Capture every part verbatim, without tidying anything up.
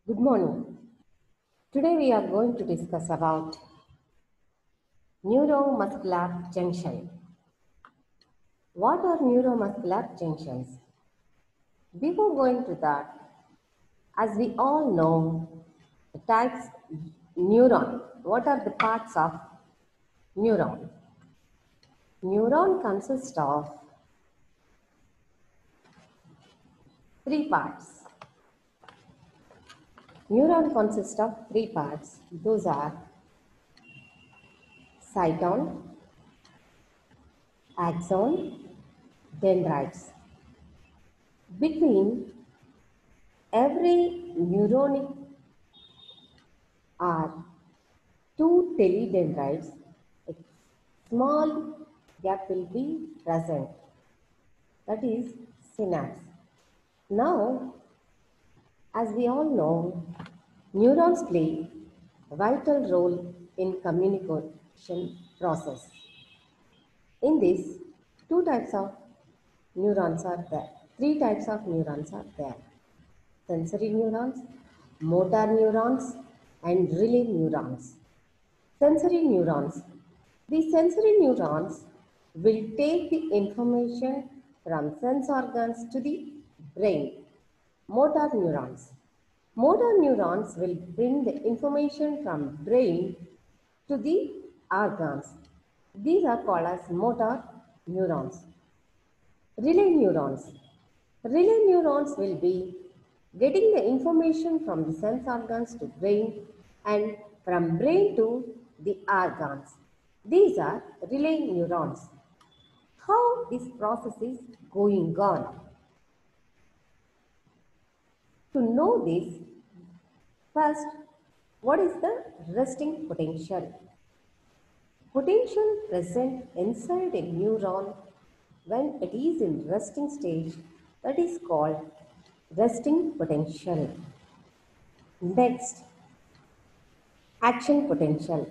Good morning. Today we are going to discuss about neuromuscular junction. What are neuromuscular junctions? Before going to that, as we all know, the types neuron. What are the parts of neuron? Neuron consists of three parts. Neuron consists of three parts. Those are cyton, axon, dendrites. Between every neuronic are two telodendrites, a small gap will be present, that is synapse. Now, as we all know, neurons play a vital role in communication process. In this, two types of neurons are there, three types of neurons are there. Sensory neurons, motor neurons, and relay neurons. Sensory neurons. The sensory neurons will take the information from sense organs to the brain. Motor neurons. Motor neurons will bring the information from brain to the organs. These are called as motor neurons. Relay neurons. Relay neurons will be getting the information from the sense organs to brain and from brain to the organs. These are relay neurons. How this process is going on? To know this, first, what is the resting potential? Potential present inside a neuron when it is in resting stage, that is called resting potential. Next, action potential.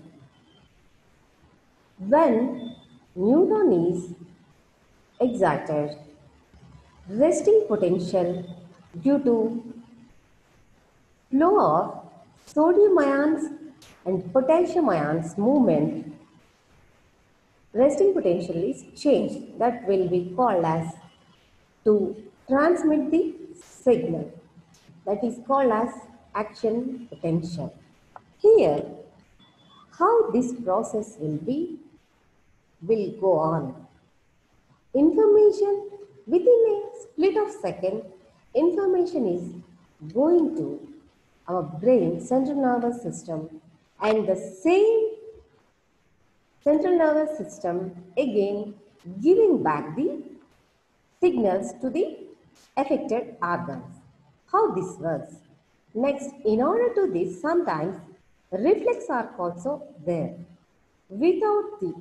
When neuron is excited, resting potential due to flow of sodium ions and potassium ions movement, resting potential is changed. That will be called as to transmit the signal. That is called as action potential. Here, how this process will be, will go on. Information within a split of second, information is going to our brain central nervous system, and the same central nervous system again giving back the signals to the affected organs. How this works? Next, in order to this, sometimes reflex are also there. Without the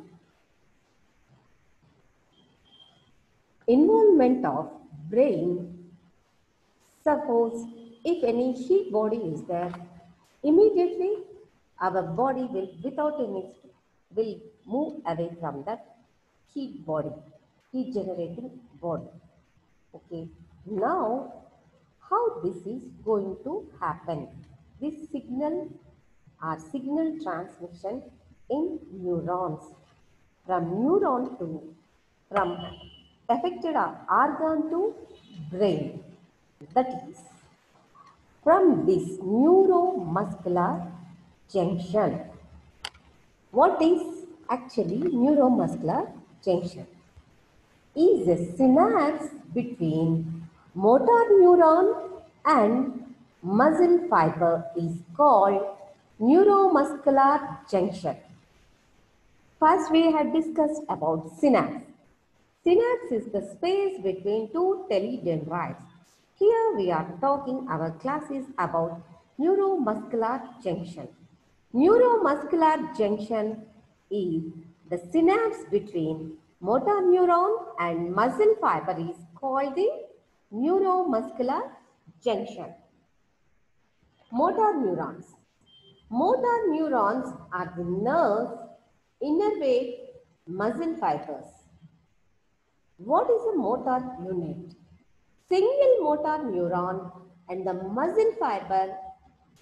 involvement of brain, suppose if any heat body is there, immediately our body will, without any, will move away from that heat body, heat generating body. Okay, now how this is going to happen? This signal or signal transmission in neurons, from neuron to, from affected organ to brain. That is, from this neuromuscular junction. What is actually neuromuscular junction? Is a synapse between motor neuron and muscle fiber is called neuromuscular junction. First, we had discussed about synapse. Synapse is the space between two telodendrites. Here we are talking, our class is about neuromuscular junction. Neuromuscular junction is the synapse between motor neuron and muscle fiber is called the neuromuscular junction. Motor neurons. Motor neurons are the nerves innervate muscle fibers. What is a motor unit? Single motor neuron and the muscle fiber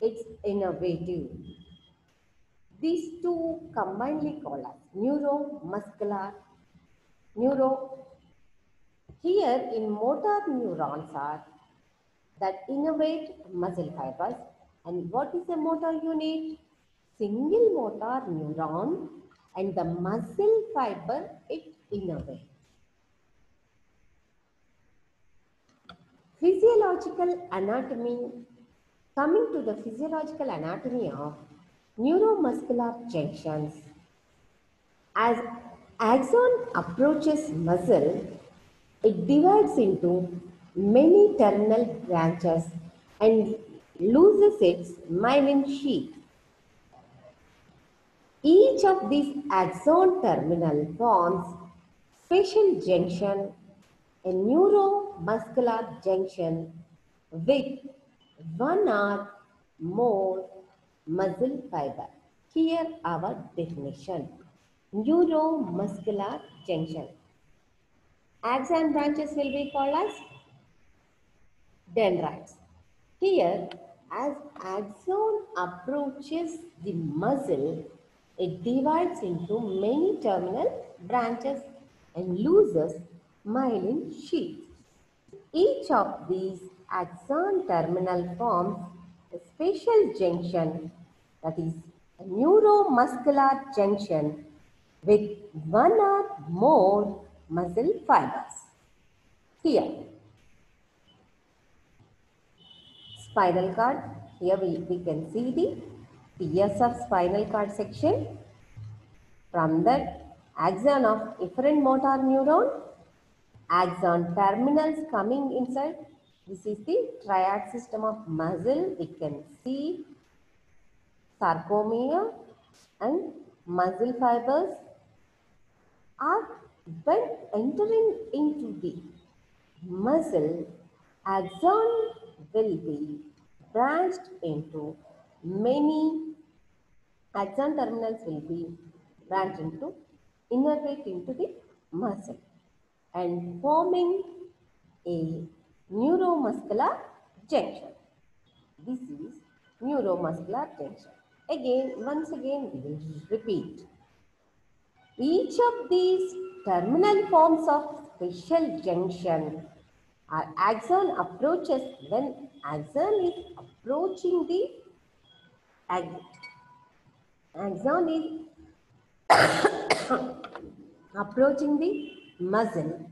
It's innovative. These two combinedly called as neuromuscular neuro. Here in motor neurons are that innervate muscle fibers. And what is a motor unit? Single motor neuron and the muscle fiber it innervates. Physiological anatomy. Coming to the physiological anatomy of neuromuscular junctions. As axon approaches muscle, it divides into many terminal branches and loses its myelin sheath. Each of these axon terminal forms special junction, a neuromuscular junction with one or more muscle fiber. Here our definition. Neuromuscular junction. Axon branches will be called as dendrites. Here, as axon approaches the muscle, it divides into many terminal branches and loses myelin sheath. Each of these axon terminal forms a special junction, that is a neuromuscular junction with one or more muscle fibers. Here, spinal cord. Here we, we can see the tiers of spinal cord section. From that, axon of efferent motor neuron, axon terminals coming inside. This is the triad system of muscle. We can see sarcomere and muscle fibers are when entering into the muscle, axon will be branched into many axon terminals will be branched into innervate into the muscle and forming a neuromuscular junction. This is neuromuscular junction. Again, once again we will repeat. Each of these terminal forms of special junction are axon approaches when axon is approaching the axon is approaching the muscle.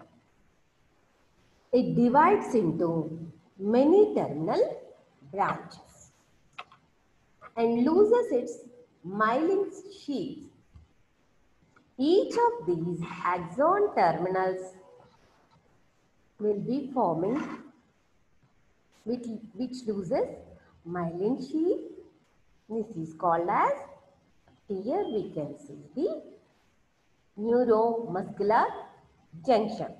It divides into many terminal branches and loses its myelin sheath. Each of these axon terminals will be forming which, which loses myelin sheath. This is called as, here we can see the neuromuscular junction.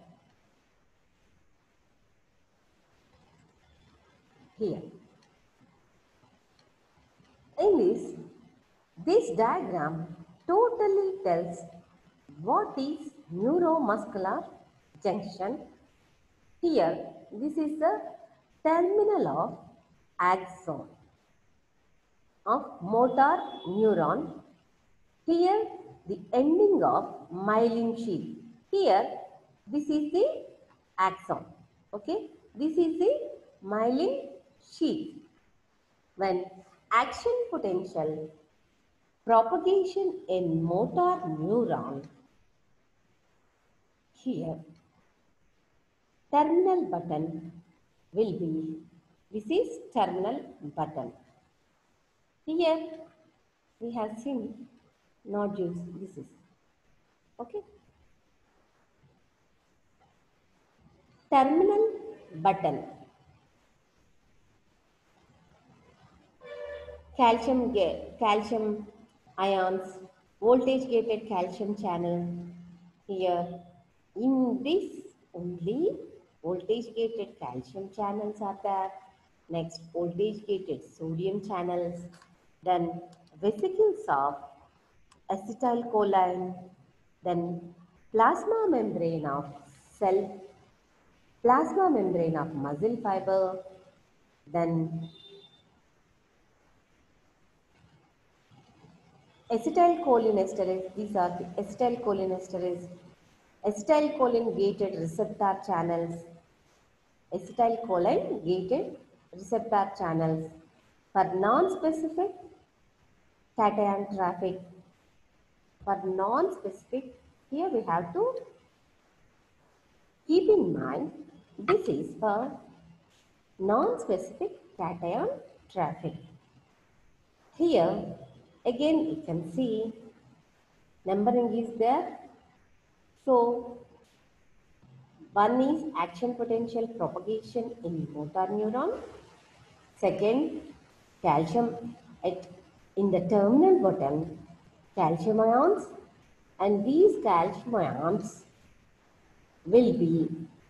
Here. In this, this diagram totally tells what is neuromuscular junction. Here, this is the terminal of axon of motor neuron. Here, the ending of myelin sheath. Here, this is the axon. Okay, this is the myelin sheath. When action potential propagation in motor neuron, here terminal button will be, this is terminal button. Here we have seen nodules, this is, okay. Terminal button. Calcium, calcium ions, voltage gated calcium channel. Here in this only voltage gated calcium channels are there. Next, voltage gated sodium channels. Then vesicles of acetylcholine. Then plasma membrane of cell, plasma membrane of muscle fiber. Then acetylcholinesterase. These are the acetylcholinesterase, acetylcholine gated receptor channels, acetylcholine gated receptor channels for non-specific cation traffic. For non-specific, here we have to keep in mind this is for non-specific cation traffic. Here again you can see numbering is there. So one is action potential propagation in motor neuron. Second, calcium at in the terminal button, calcium ions, and these calcium ions will be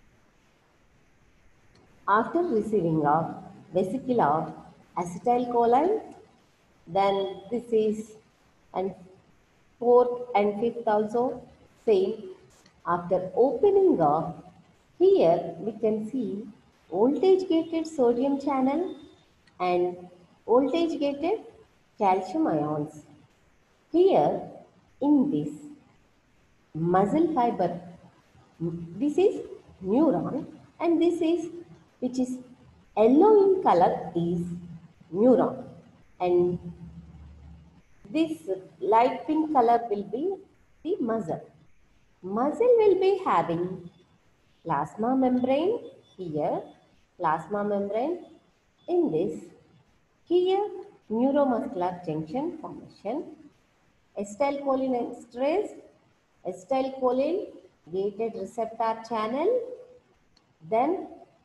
after receiving of vesicular acetylcholine. Then this is and fourth and fifth also same. After opening of, here we can see voltage gated sodium channel and voltage gated calcium ions. Here in this muscle fiber, this is neuron and this is which is yellow in color is neuron, and this light pink color will be the muscle. Muscle will be having plasma membrane here, plasma membrane in this, here neuromuscular junction formation, acetylcholinesterase, acetylcholine gated receptor channel, then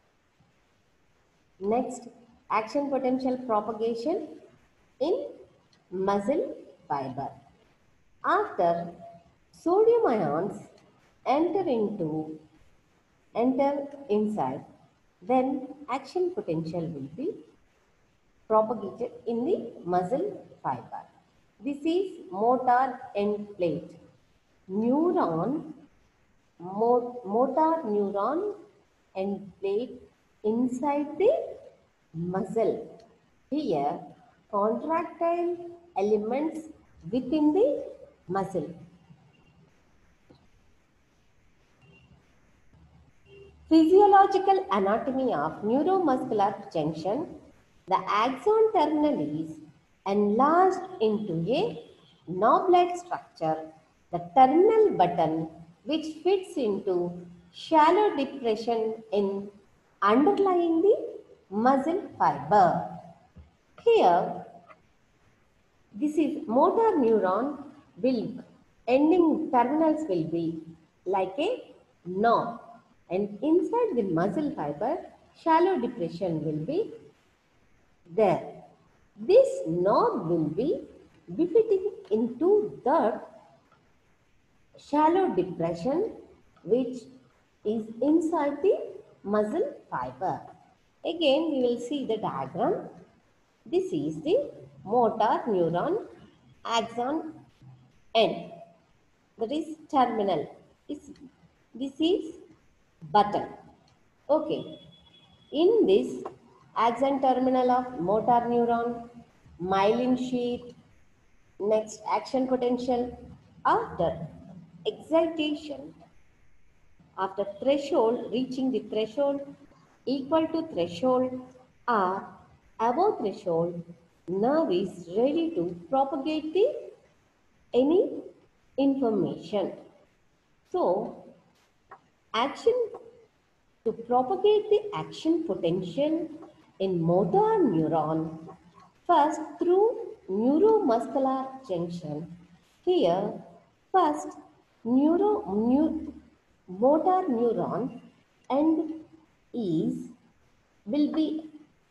next action potential propagation in muscle fiber. After sodium ions enter into enter inside, then action potential will be propagated in the muscle fiber. This is motor end plate. Neuron, mo motor neuron end plate inside the muscle. Here, contractile elements within the muscle. Physiological anatomy of neuromuscular junction. The axon terminal is enlarged into a knob-like structure. The terminal button, which fits into shallow depression in underlying the muscle fiber. Here, this is motor neuron will ending terminals will be like a knob, and inside the muscle fiber shallow depression will be there. This knob will be befitting into the shallow depression which is inside the muscle fiber. Again we will see the diagram. This is the motor neuron axon end, that is terminal. This is button. Okay. In this axon terminal of motor neuron, myelin sheath, next action potential, after excitation, after threshold, reaching the threshold equal to threshold or above threshold, nerve is ready to propagate the any information. So, action to propagate the action potential in motor neuron, first through neuromuscular junction. Here, first neuro, neu, motor neuron end is will be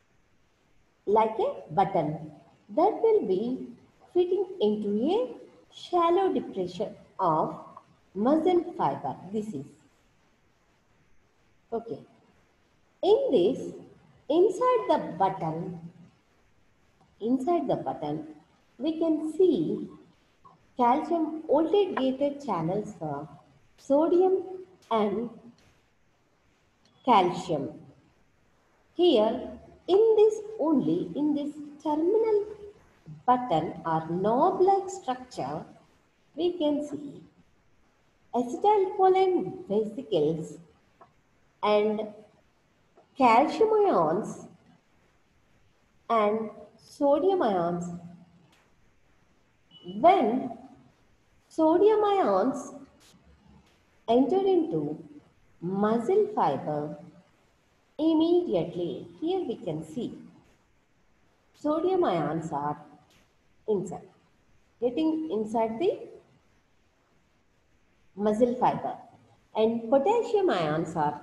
like a button that will be fitting into a shallow depression of muscle fiber. This is okay. In this, inside the button, inside the button, we can see calcium voltage gated channels for sodium and calcium. Here, in this only, in this terminal button or knob-like structure, we can see acetylcholine vesicles and calcium ions and sodium ions. When sodium ions enter into muscle fiber, immediately here we can see sodium ions are inside, getting inside the muscle fiber, and potassium ions are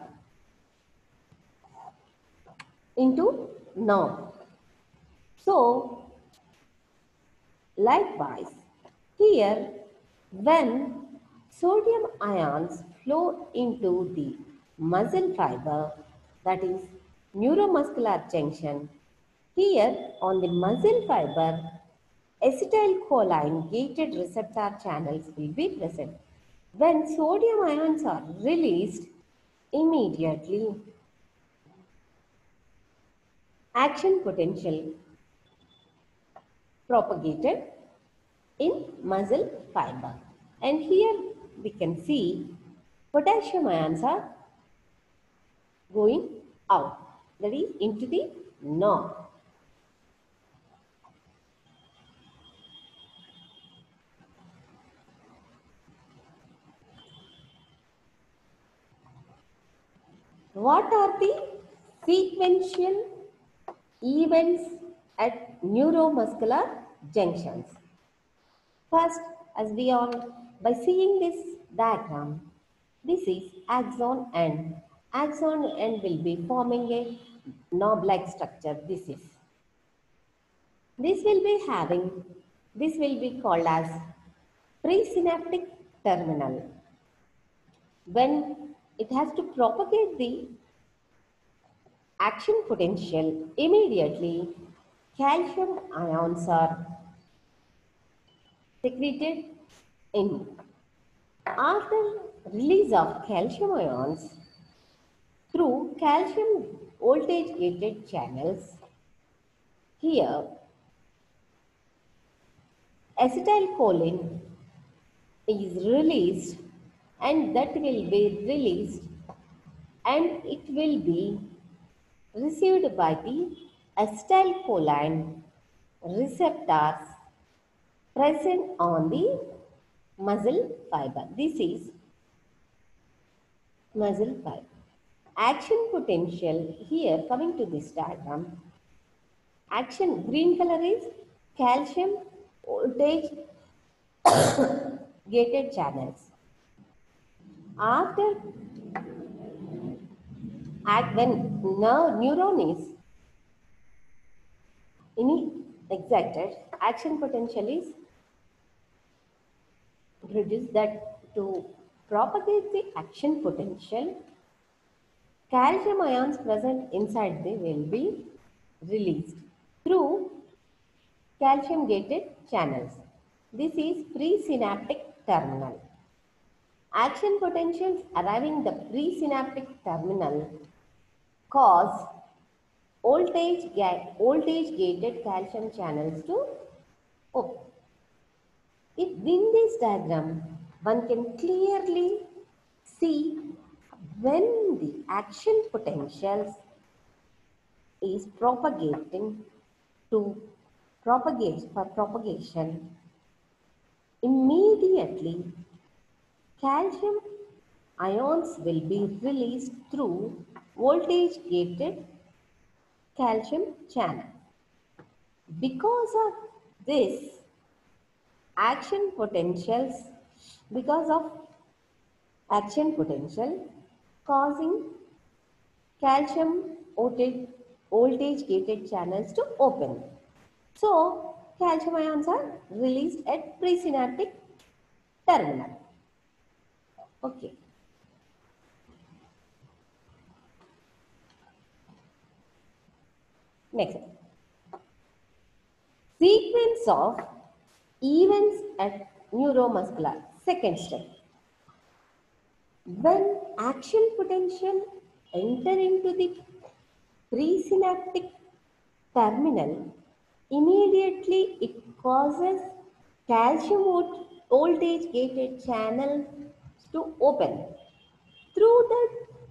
into nerve. So, likewise, here when sodium ions flow into the muscle fiber, that is neuromuscular junction, here on the muscle fiber, acetylcholine gated receptor channels will be present. When sodium ions are released, immediately action potential propagated in muscle fiber. And here we can see potassium ions are going out, that is into the nerve. What are the sequential events at neuromuscular junctions? First, as we all, by seeing this diagram, this is axon end. Axon end will be forming a knob-like structure. This is. This will be having, this will be called as presynaptic terminal. When it has to propagate the action potential, immediately calcium ions are secreted in. After release of calcium ions through calcium voltage gated channels, here acetylcholine is released, and that will be released and it will be received by the acetylcholine receptors present on the muscle fiber. This is muscle fiber. Action potential, here coming to this diagram, action green color is calcium voltage gated channels. After act when neuron is excited, action potential is produced. That to propagate the action potential, calcium ions present inside the will be released through calcium gated channels. This is presynaptic terminal. Action potentials arriving the presynaptic terminal cause voltage, voltage gated calcium channels to open. In this diagram, one can clearly see when the action potentials is propagating to propagate for propagation, immediately calcium ions will be released through voltage gated calcium channel. Because of this action potentials, because of action potential causing calcium voltage, voltage gated channels to open. So, calcium ions are released at presynaptic terminal. Okay. Next. Sequence of events at neuromuscular. Second step. When action potential enter into the presynaptic terminal, Immediately it causes calcium voltage gated channels to open. Through the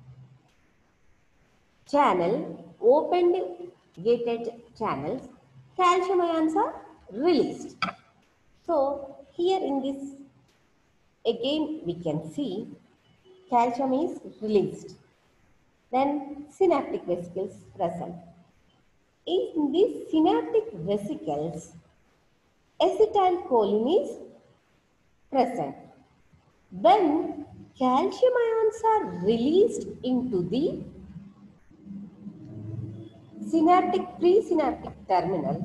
channel, opened gated channels, calcium ions are released. So here in this again we can see calcium is released. Then synaptic vesicles present. In these synaptic vesicles, acetylcholine is present. When calcium ions are released into the synaptic presynaptic terminal,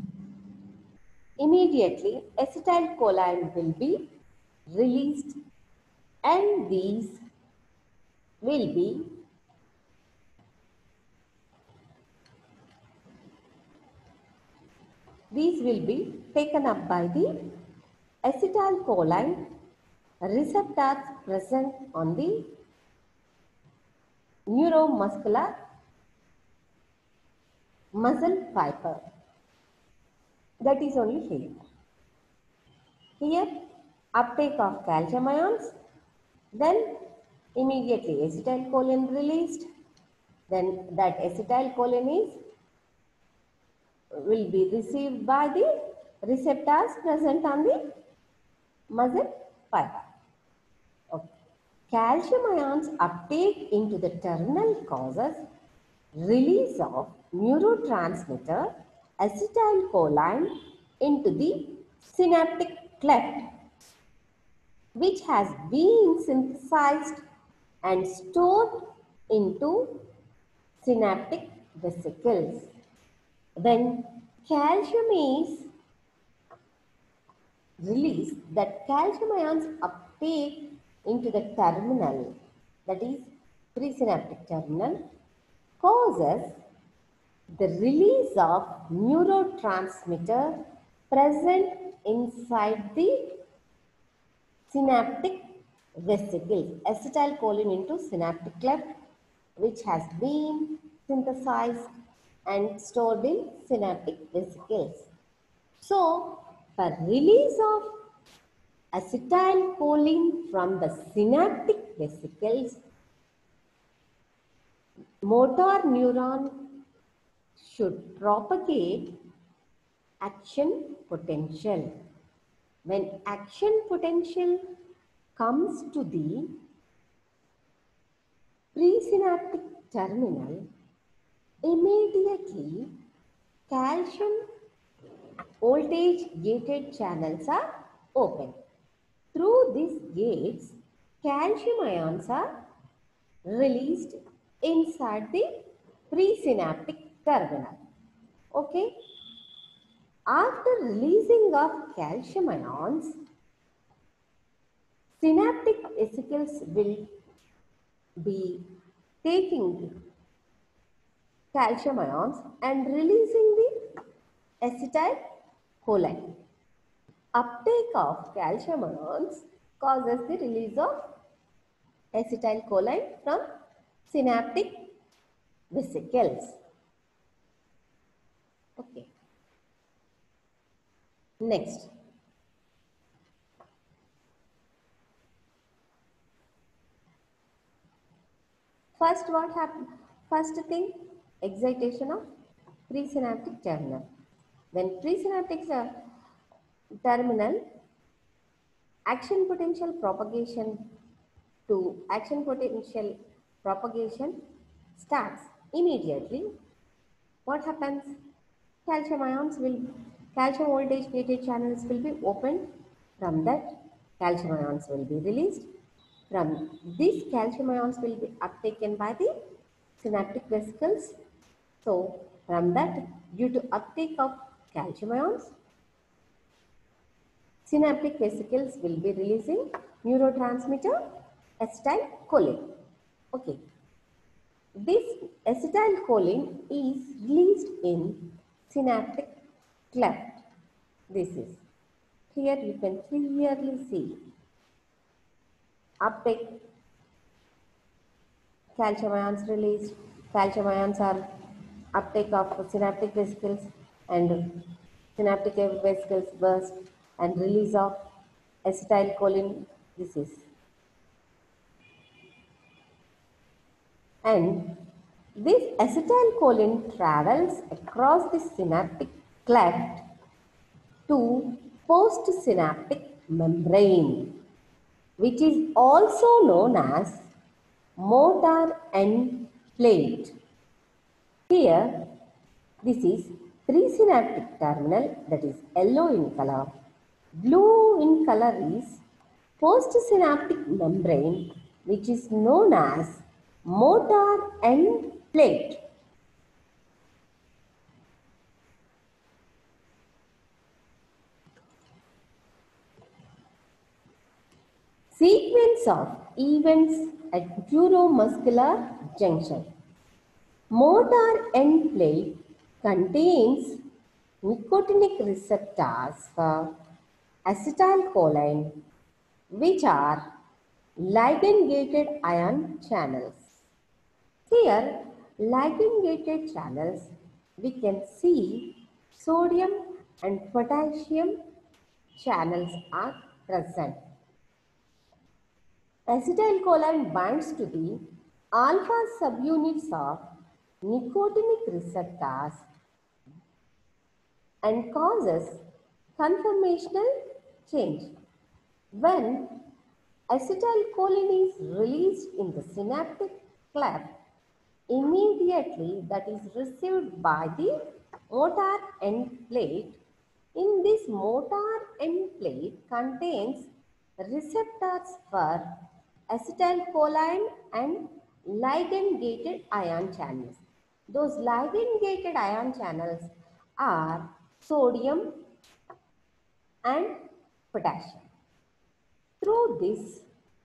immediately acetylcholine will be released and these will be these will be taken up by the acetylcholine receptors present on the neuromuscular muscle fiber. That is only here. Here uptake of calcium ions, then immediately acetylcholine released, then that acetylcholine is will be received by the receptors present on the muscle fiber. Okay. Calcium ions uptake into the terminal causes release of neurotransmitter acetylcholine into the synaptic cleft, which has been synthesized and stored into synaptic vesicles. When calcium is released, that calcium ions uptake into the terminal, that is presynaptic terminal, causes the release of neurotransmitter present inside the synaptic vesicles, acetylcholine into synaptic cleft, which has been synthesized and stored in synaptic vesicles. So, for release of acetylcholine from the synaptic vesicles, motor neuron should propagate action potential. When action potential comes to the presynaptic terminal, immediately calcium voltage gated channels are open. Through these gates, calcium ions are released inside the presynaptic terminal. Okay. After releasing of calcium ions, synaptic vesicles will be taking calcium ions and releasing the acetylcholine. Uptake of calcium ions causes the release of acetylcholine from synaptic vesicles. Okay. Next. First what happened? First thing, excitation of presynaptic terminal. When presynaptic terminal, action potential propagation to action potential propagation starts immediately. What happens? Calcium ions will, calcium voltage gated channels will be opened. From that, calcium ions will be released. From these calcium ions will be uptaken by the synaptic vesicles. So, from that, due to uptake of calcium ions, synaptic vesicles will be releasing neurotransmitter acetylcholine. Okay. This acetylcholine is released in synaptic cleft. This is. Here you can clearly see uptake, calcium ions released, calcium ions are uptake of synaptic vesicles and synaptic vesicles burst and release of acetylcholine disease. And this acetylcholine travels across the synaptic cleft to postsynaptic membrane, which is also known as motor end plate. Here, this is presynaptic terminal, that is yellow in color. Blue in color is postsynaptic membrane, which is known as motor end plate. Sequence of events at neuromuscular junction. Motor end plate contains nicotinic receptors for acetylcholine, which are ligand-gated ion channels. Here, ligand-gated channels, we can see sodium and potassium channels are present. Acetylcholine binds to the alpha subunits of nicotinic receptors and causes conformational change. When acetylcholine is released in the synaptic cleft, immediately that is received by the motor end plate. In this motor end plate contains receptors for acetylcholine and ligand-gated ion channels. Those ligand-gated ion channels are sodium and potassium. Through this,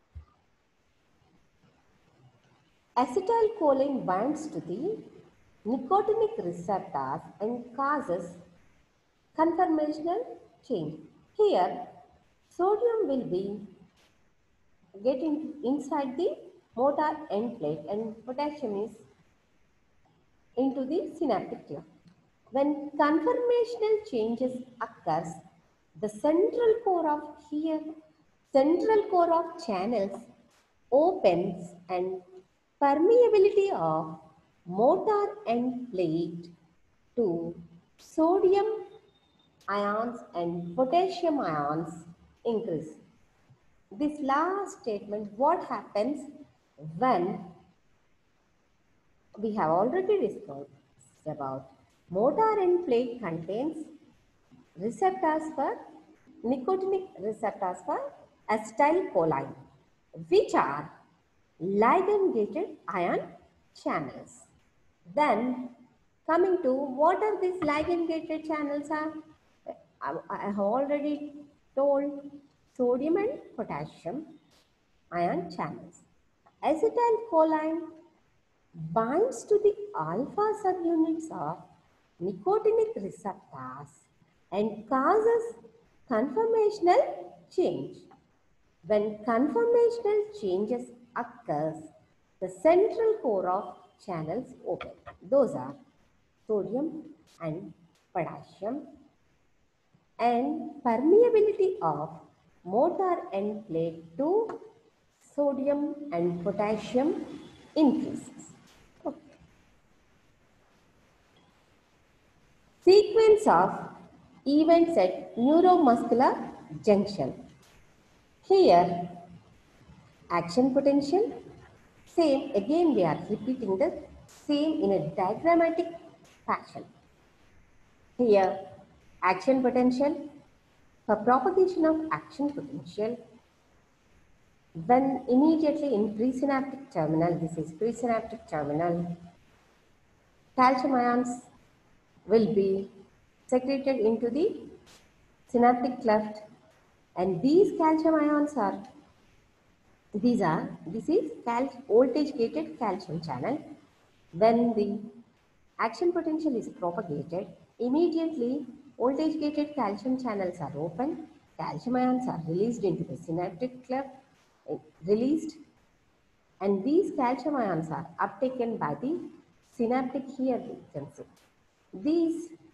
acetylcholine binds to the nicotinic receptors and causes conformational change. Here, sodium will be getting inside the motor end plate and potassium is into the synaptic cleft. When conformational changes occurs, the central core of here, central core of channels opens and permeability of motor end plate to sodium ions and potassium ions increase. This last statement, what happens when we have already discussed about motor end plate contains receptors for nicotinic receptors for acetylcholine, which are ligand-gated ion channels. Then coming to what are these ligand-gated channels are? I, I have already told sodium and potassium ion channels. Acetylcholine binds to the alpha subunits of nicotinic receptors and causes conformational change. When conformational changes occurs, the central core of channels open. Those are sodium and potassium, and permeability of motor end plate to sodium and potassium increases. Okay. Sequence of events at neuromuscular junction. Here, action potential, same, again we are repeating the same in a diagrammatic fashion. Here, action potential, for propagation of action potential, when immediately in presynaptic terminal, this is presynaptic terminal, calcium ions will be secreted into the synaptic cleft, and these calcium ions are, these are, this is cal voltage gated calcium channel. When the action potential is propagated, immediately voltage gated calcium channels are open, calcium ions are released into the synaptic cleft, uh, released, and these calcium ions are uptaken by the synaptic, here we can see. These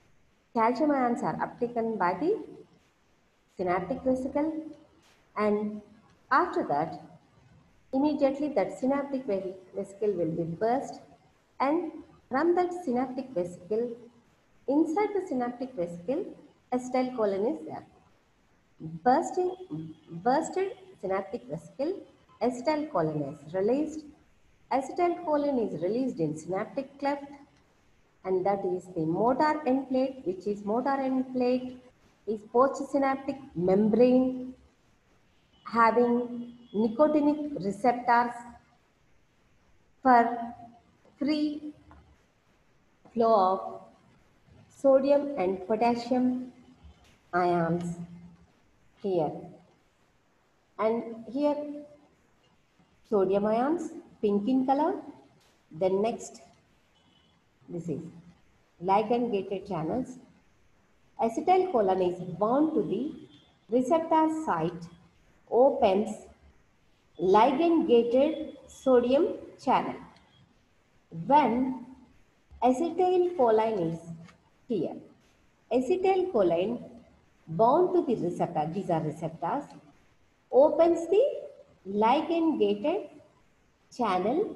calcium ions are uptaken by the synaptic vesicle, and after that immediately that synaptic vesicle will be burst, and from that synaptic vesicle, inside the synaptic vesicle, acetylcholine is there. Bursting, bursted synaptic vesicle, acetylcholine is released. Acetylcholine is released in synaptic cleft, and that is the motor end plate, which is motor end plate is postsynaptic membrane having nicotinic receptors for free flow of sodium and potassium ions here. And here sodium ions, pink in color. Then next, this is ligand gated channels. Acetylcholine is bound to the receptor site, opens ligand gated sodium channel. When acetylcholine is here, acetylcholine bound to the receptor, these are receptors, opens the ligand gated channel,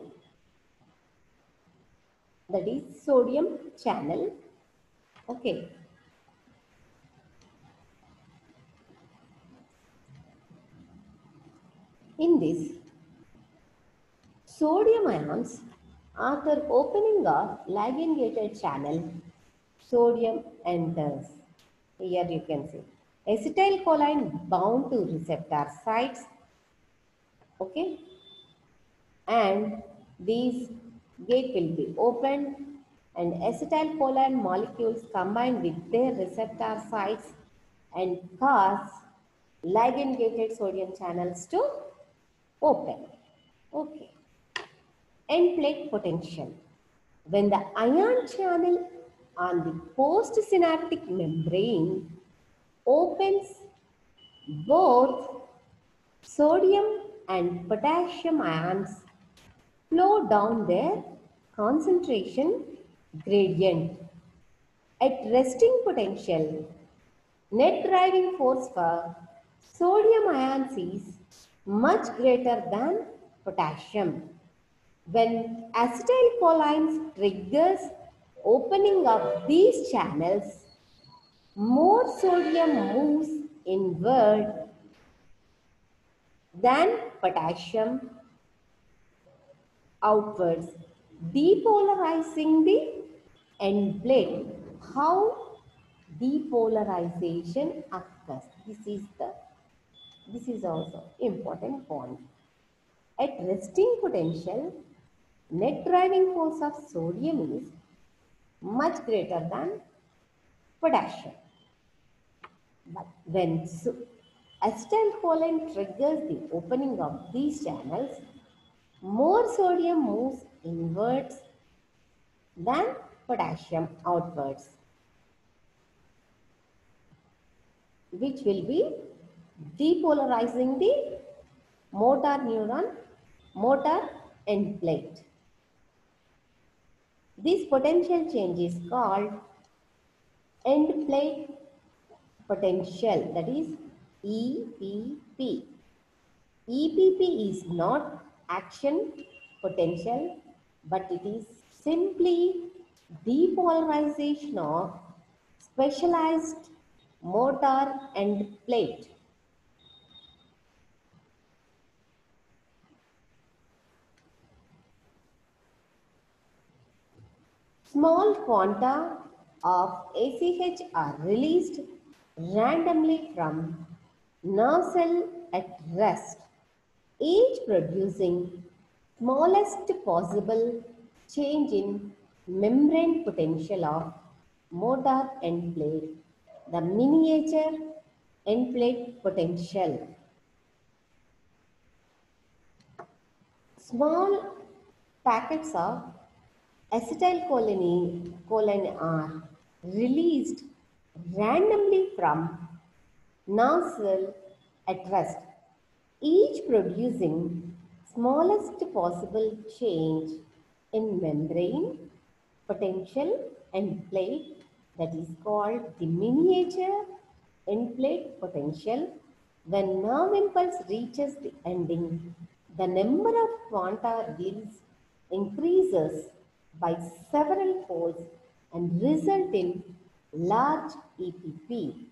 that is sodium channel. Okay. In this, sodium ions, after opening a ligand gated channel, sodium enters. Here you can see acetylcholine bound to receptor sites. Okay. And these gate will be opened, and acetylcholine molecules combine with their receptor sites and cause ligand gated sodium channels to open. Okay. End plate potential. When the ion channel on the postsynaptic membrane opens, both sodium and potassium ions flow down their concentration gradient. At resting potential, net driving force for sodium ions is much greater than potassium. When acetylcholine triggers opening of these channels, more sodium moves inward than potassium outwards, depolarizing the end plate. How depolarization occurs? This is the this is also important point. At resting potential, net driving force of sodium is much greater than potassium. But when so, acetylcholine triggers the opening of these channels, more sodium moves inwards than potassium outwards, which will be depolarizing the motor neuron, motor end plate. This potential change is called end plate potential, that is E P P. E P P is not action potential, but it is simply depolarization of specialized motor end plate. Small quanta of A C H are released randomly from nerve cell at rest, each producing smallest possible change in membrane potential of motor end plate, the miniature end plate potential. Small packets of acetylcholine are released randomly from nerve cell at rest, each producing smallest possible change in membrane, potential and plate that is called the miniature end plate potential. When nerve impulse reaches the ending, the number of quanta released increases by several folds and result in large E P P.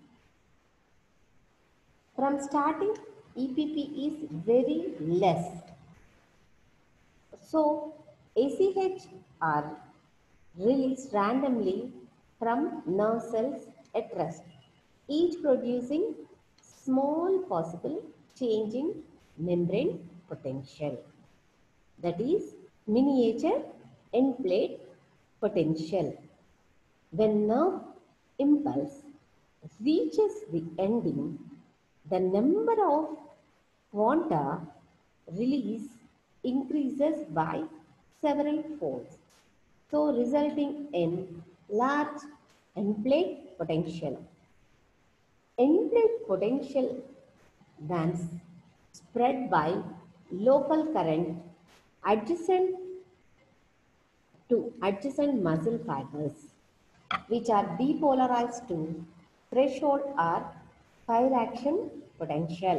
From starting, E P P is very less. So, A C H are released randomly from nerve cells at rest, each producing small possible change in membrane potential. That is miniature end plate potential. When nerve impulse reaches the ending, the number of quanta release increases by several folds, so resulting in large end plate potential. End plate potential then spread by local current adjacent to adjacent muscle fibers, which are depolarized to threshold or fire action potential.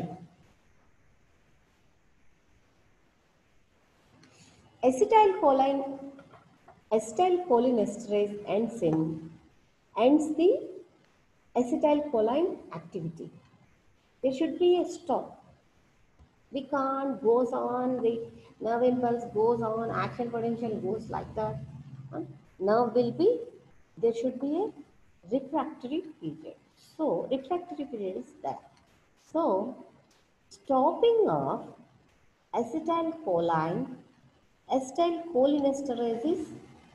Acetylcholine, acetylcholinesterase ends in ends the acetylcholine activity. There should be a stop. We can't goes on, the nerve impulse goes on, action potential goes like that. Huh? Nerve will be, there should be a refractory period. So, refractory period is there. So, stopping of acetylcholine, acetylcholinesterase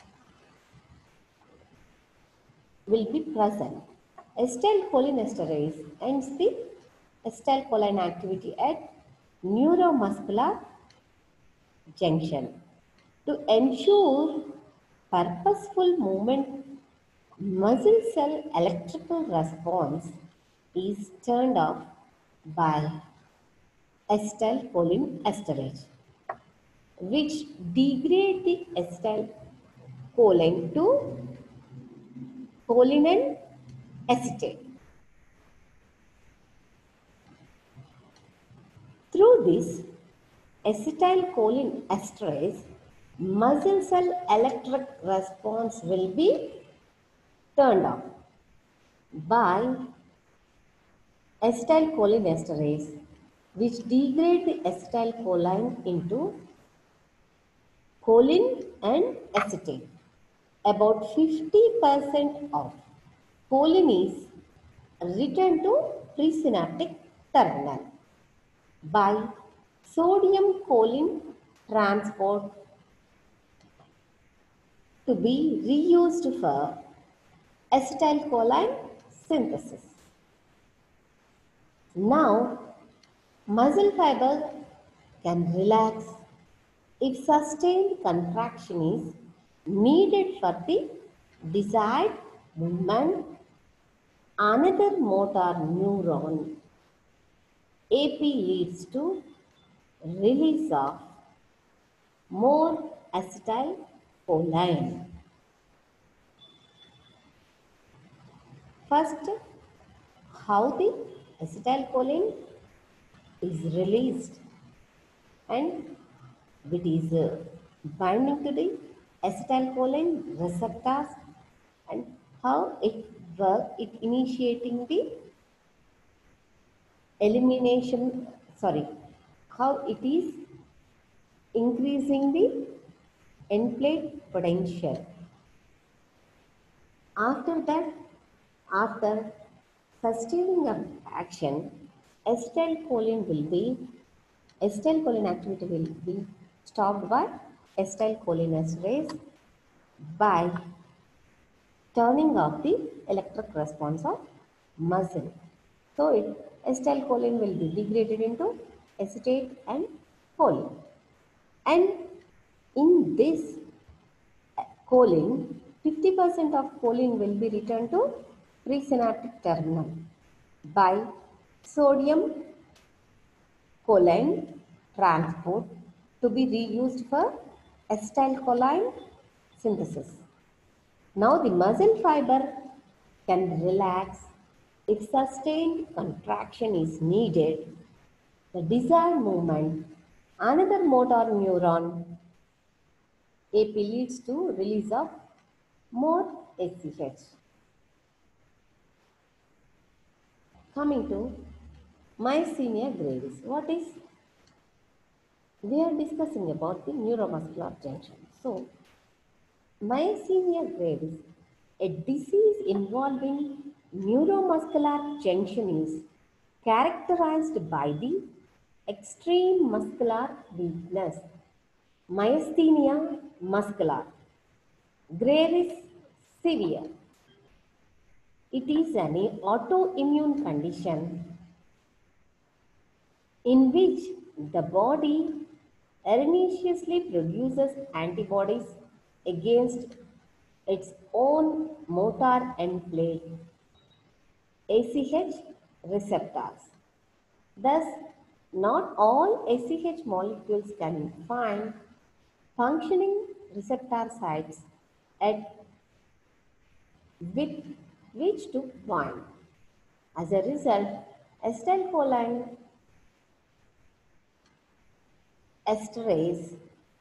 will be present. Acetylcholinesterase ends the acetylcholine activity at neuromuscular junction. To ensure purposeful movement, muscle cell electrical response is turned off by acetylcholinesterase, which degrade the acetylcholine to choline and acetate. Through this acetylcholinesterase, muscle cell electric response will be turned off by acetylcholinesterase, which degrade the acetylcholine into choline and acetate. About fifty percent of choline is returned to presynaptic terminal by sodium choline transport to be reused for acetylcholine synthesis. Now, muscle fiber can relax if sustained contraction is needed for the desired movement. Another motor neuron, A P, leads to release of more acetylcholine. First, how the acetylcholine is released and it is uh, binding to the acetylcholine receptors and how it works, it initiating the elimination, sorry, how it is increasing the end plate potential. After that, after sustaining of action, acetylcholine will be, acetylcholine activity will be stopped by acetylcholinesterase by turning off the electric response of muscle. So, it, acetylcholine will be degraded into acetate and choline. And in this choline, fifty percent of choline will be returned to presynaptic terminal by sodium choline transport to be reused for acetylcholine synthesis. Now the muscle fiber can relax if sustained contraction is needed. The desired movement, another motor neuron, A P leads to release of more S C H. Coming to myasthenia gravis. What is? We are discussing about the neuromuscular junction. So, myasthenia gravis, a disease involving neuromuscular junction, is characterized by the extreme muscular weakness. Myasthenia muscular gravis severe. It is an autoimmune condition in which the body erroneously produces antibodies against its own motor end plate, A C H receptors. Thus, not all A C H molecules can find functioning receptor sites at with which to bind. As a result, acetylcholine esterase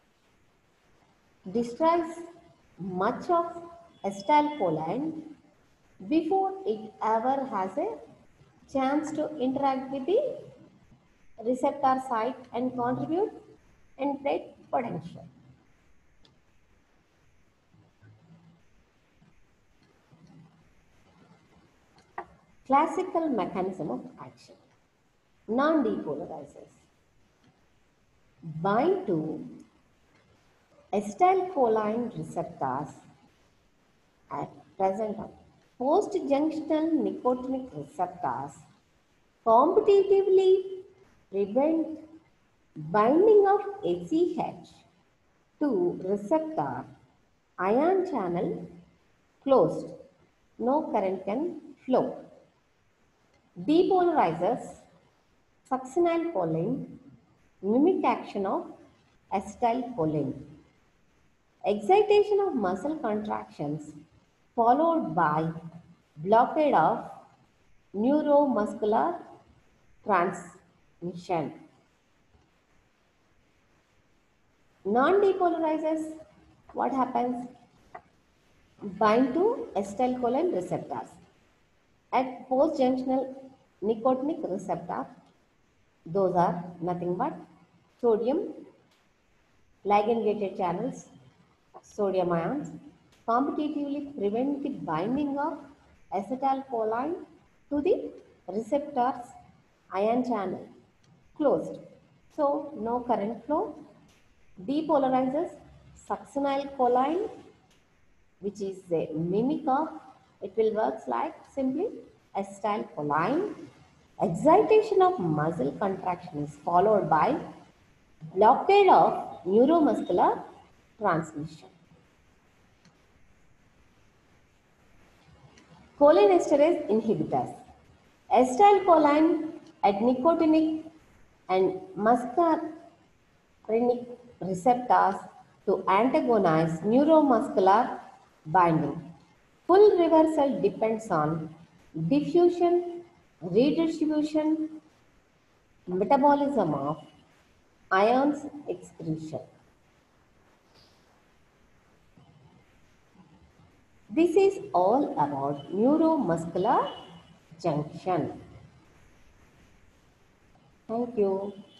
destroys much of acetylcholine before it ever has a chance to interact with the receptor site and contribute end plate potential. Classical mechanism of action. Non-depolarizers bind to acetylcholine receptors at present of post-junctional nicotinic receptors competitively prevent binding of A C H to receptor ion channel closed. No current can flow. Depolarizers succinylcholine mimic action of acetylcholine. Excitation of muscle contractions followed by blockade of neuromuscular transmission. Non-depolarizers, what happens? Bind to acetylcholine receptors. At post-junctional nicotinic receptor, those are nothing but sodium ligand-gated channels, sodium ions, competitively prevent the binding of acetylcholine to the receptors ion channel closed. So, no current flow. Depolarizes succinylcholine, which is a mimic of, it will work like simply acetylcholine. Excitation of muscle contraction is followed by blockade of neuromuscular transmission. Cholinesterase inhibitors. Acetylcholine at nicotinic and muscarinic receptors to antagonize neuromuscular binding. Full reversal depends on diffusion, redistribution, metabolism of ions excretion. This is all about neuromuscular junction. Thank you.